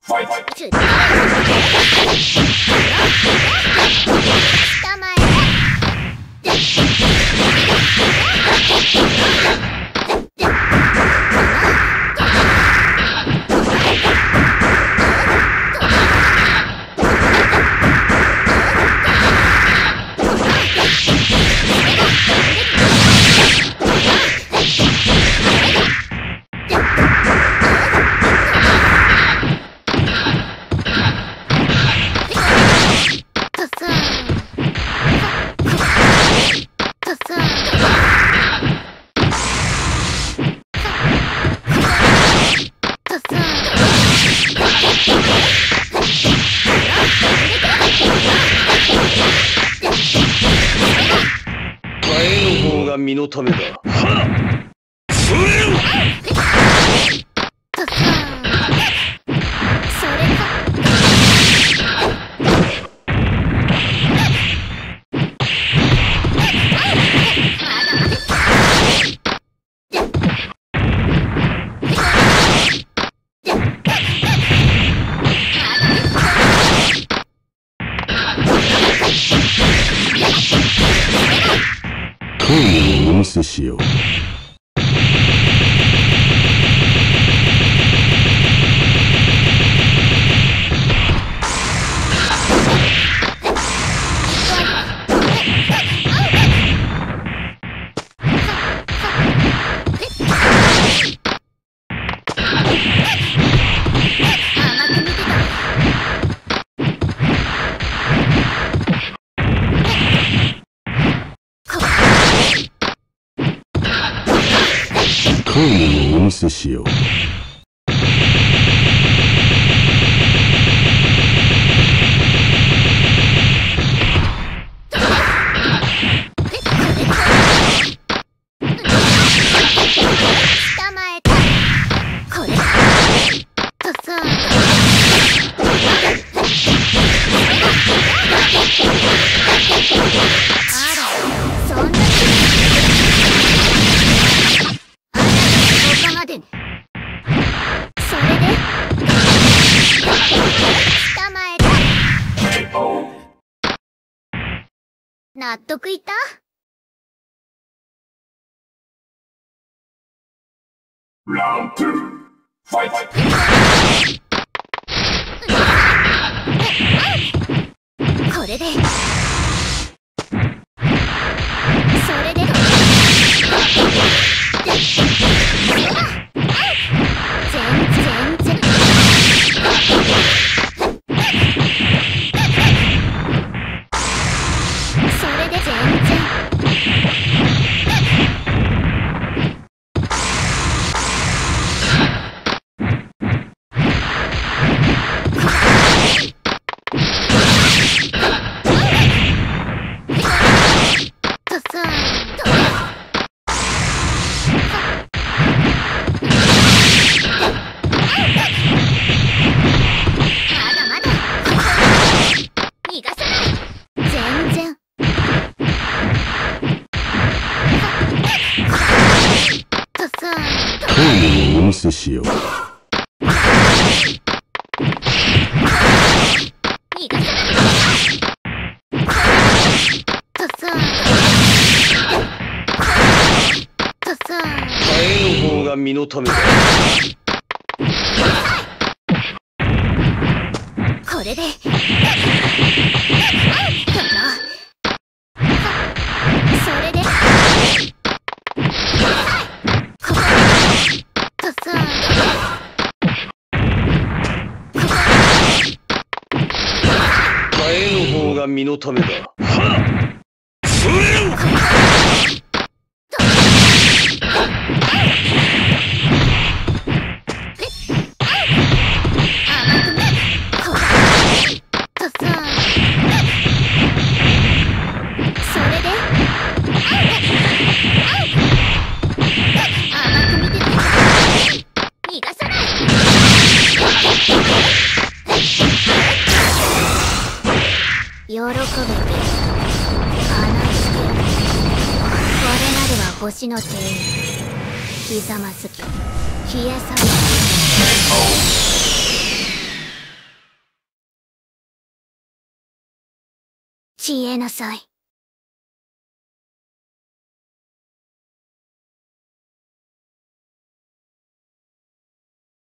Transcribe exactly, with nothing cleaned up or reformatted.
身のためだ。お見せしよう。お見せしよう。 納得いった？ ラウンドツー、ファイト。 これでそれで全然全然それで全然お見せしよう。ハエの方が身のためだ。 これでそれでハエの方が身のためだ。 喜べて話してやる。我なるは星の帝王、ひざまずき消え去る。 消えなさい。